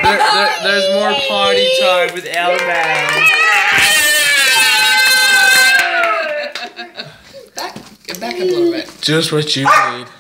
There's more party time with Alabama. Back up a little bit. Just what you need.